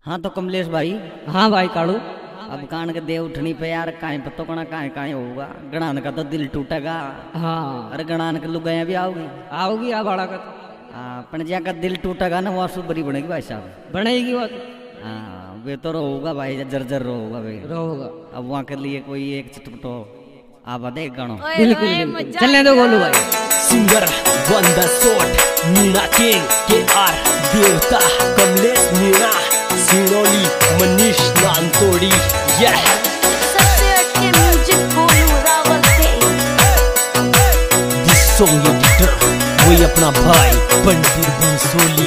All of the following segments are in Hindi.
हाँ तो कमलेश भाई। हाँ भाई काड़ू। अब कान के दे उठनी पे यार काहे पत्तो कना काहे काहे होगा। गणान का तो दिल टूटेगा। हाँ अरे गणान के लुगाया भी आओगी। आओगी आ भाड़ा का। हाँ पण ज्या का दिल टूटेगा ना वहाँ सुबरी बनेगी भाई साहब। बनेगी वो। हाँ वे तो रोगा भाई जर्जर रोगा भाई रोगा। अब वहाँ के लिए कोई एक चटपटो आवा दे गानो। बिल्कुल चलने दो गोलू भाई। सिंगर वंदा सोट मीना किंग के आर देवता कमलेश मीना सिरोली मनीष नानतोड़ी सबसे अच्छे म्यूजिक गोलू रावल थे। दिस सॉन्ग एडिटर वही अपना भाई पंडित बंसोली।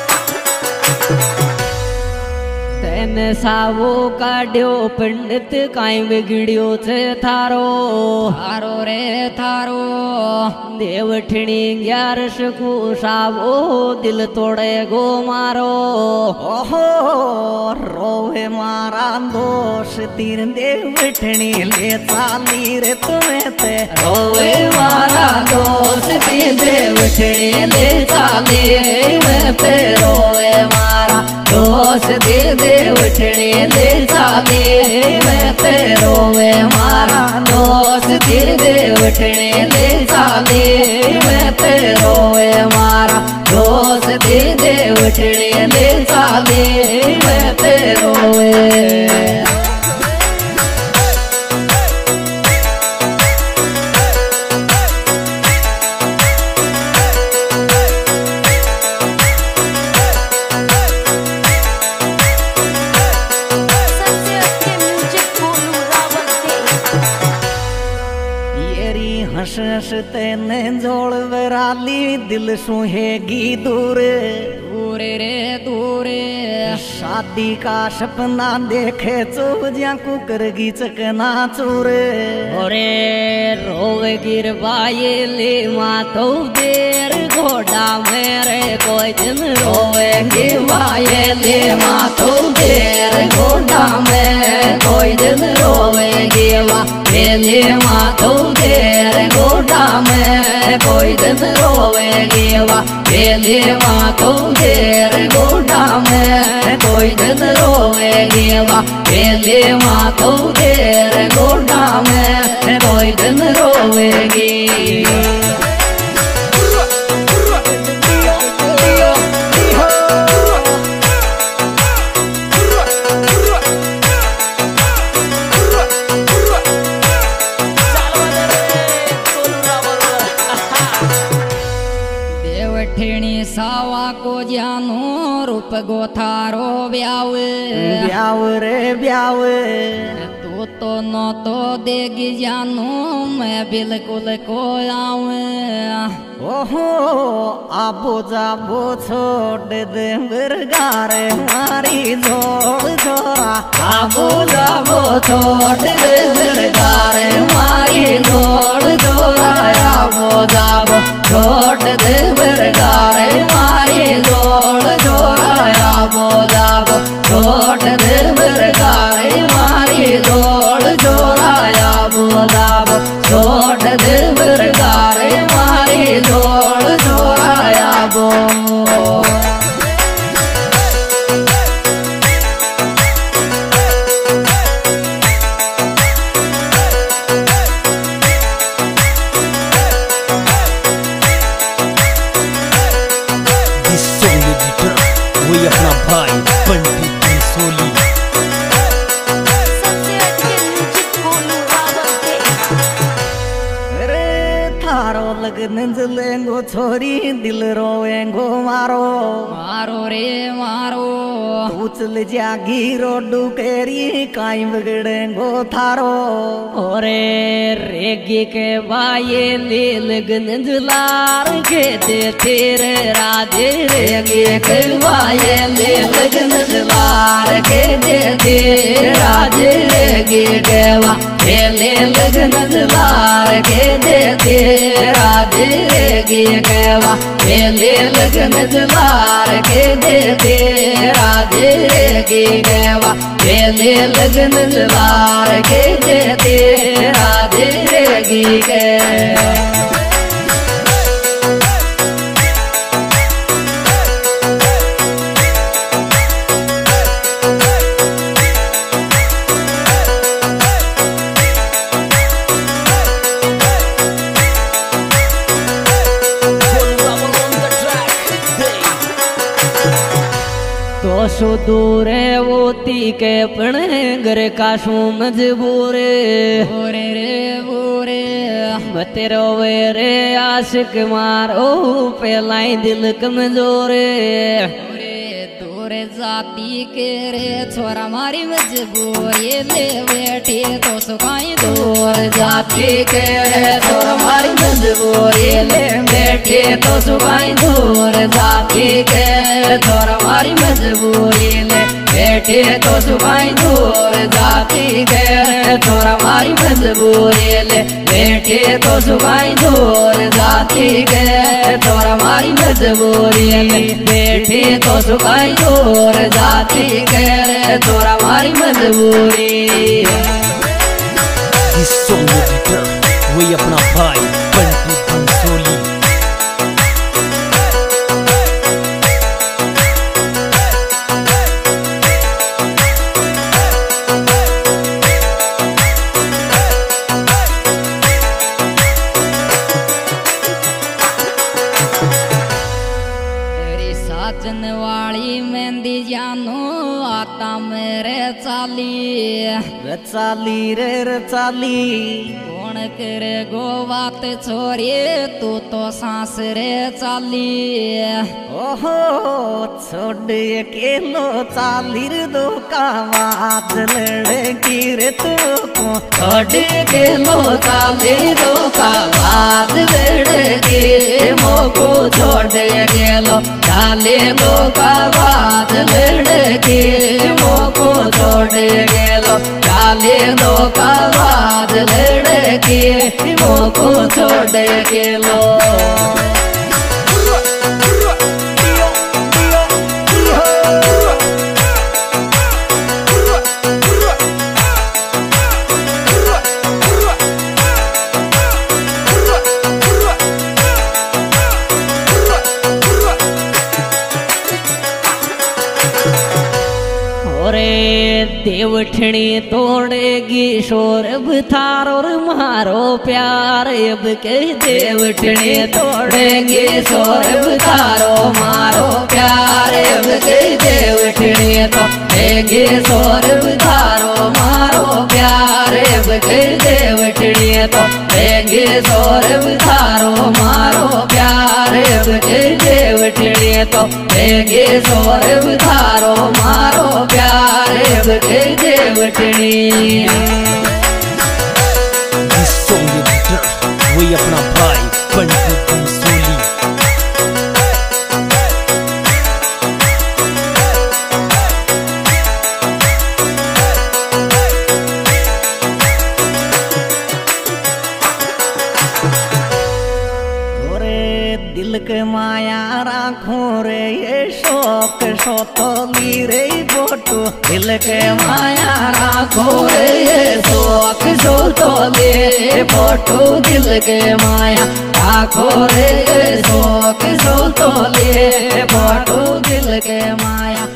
तेने सावो काढ़ो पंडित काई बिगड़ियो थे थारो। थारो रे थारो देवठणी 11 को सावो दिल तोड़े गो मारो। ओहो रोवे मारा दोष तीर देवठणी ले चाली रे तुम्हें ते रोवे मारा दोष तीर देवठणी ले चाली मैं पे रोवे मारा दोष दे देवठणी ले चाली मैं पे रोवे मारा दोष दे देवठणी ले चाली मैं पे रोवे मारा दोष दे देवठणी ले चाली मैं पे रोवे। सबसे अच्छे म्यूजिक गोलू रावल थे। येरी हंस हंस तेने जोड़ वराली दिल सुहेगी दूर दूरे रे दूरे शादी का सपना देखे चौजिया कुकरगी चकना चूर। ओरे रोवे गिर बाये ले मातो देर घोड़ा मेरे कोई दिन रोवे गिर बाये ले मातो देर घोड़ा में कोई दिन रोवे गिवा ले मातो देर घोड़ा में कोई दिन रोवे गिवा ले मातो देर घोड़ा में कोई दिन रोवे गिवा ले मातो देर घोड़ा में कोई दिन रोवेगी। देवठणी सावा को जानो रूप गोथारो ब्याव ब्याव रे ब्याव तू तो न तो देगी जानो मैं बिल्कुल को आऊं। ओहो आबो जाबो छोड़ दे बिरगारे मारी जोड़ छोरा आबो जाबो छोड़ दे बिरगारे मारी जोड़ छोरा आबो जाबो छोड़ दे बिरगारे मारी जोड़ छोरा आबो जाबो छोड़ दे बिरगारे मारी जोड़ छोरा आबो जाबो छोड़ दे बिरगारे मारी जोड़ छोरा आबो। दिस सॉन्ग एडिटर वही अपना भाई पंडित बंसोली। सबसे अच्छे म्यूजिक गोलू रावल थे। रे थारो लगन जलेंगो छोरी दिल रोएंगो मारो मारो रे मारो उचल जागी रोडू केरी काई बिगड़ेंगो थारो। ओरे रेगी के बाये ले लगन जुलार के दे तेरे राधे रेगी के बाये ले लगन जुलार के दे तेरे राधे रेगी के बाये ले लगन जुलार के दे तेरे राधे रेगी के बाये ले लगन जुलार के दे तेरे राधे रेगी के बाये लगन जुलार के दे तेरे राधे रेगी के। सो दूर है वोती के पणगर काशू मजबूर रे तेरो रे आशिक मारो पहलाई दिल कमजोर तोरे जाती के रे छोरा मारी मजबूर ये ले बैठे तो सुखाई दूर जाती के रे छोरा मारी मजबूर ये ले बैठे तो सुखाई दूर जाती के रे छोरा मारी मजबूर ये ले बैठे तो सुखाई दूर जाती के रे छोरा मारी मजबूर ये ले बैठे तो सुखाई दूर जाती के रे छोरा मारी मजबूर ये ले बैठे तो सुखाई दूर जाती के रे छोरा मारी मजबूरी। इस सॉन्ग एडिटर वही अपना भाई बंटी बंसोली। साजन वाली मेहंदी जानो आता मेरे चाली रे रचाली कौन करे गो बात छोरी तू तो सांस रे चाली ओहो छोड़ अकेलो चाली रे दो का बात लड़की रे तू को छोड़ के लो चाली दो का बात लड़की मोको छोड़ के लो चाली दो का बात लड़की मोको छोड़ के लो चाली दो का बात लड़की मोको छोड़ के लो। देवठनी तोड़ेगी शोरब थारो और मारो प्यार अब के देवठनी तोड़ेगी शोरब थारो मारो प्यार अब के देवठनी तोड़ेगी शोरब थारो मारो प्यार अब के देवठनी तोड़ेगी शोरब थारो मारो प्यार अब के देवठनी तोड़ेगी शोरब थारो मारो प्यार अब के देवठनी। इस सॉन्ग एडिटर वही अपना भाई बंटी बंसोली। दिल के माया राखो रे ये शौक सोतोली रे बोटो दिल के माया राखो रे ये शौक सोतोली बोटो दिल के माया राखो रे ये शौक सोतोली बोटो दिल के माया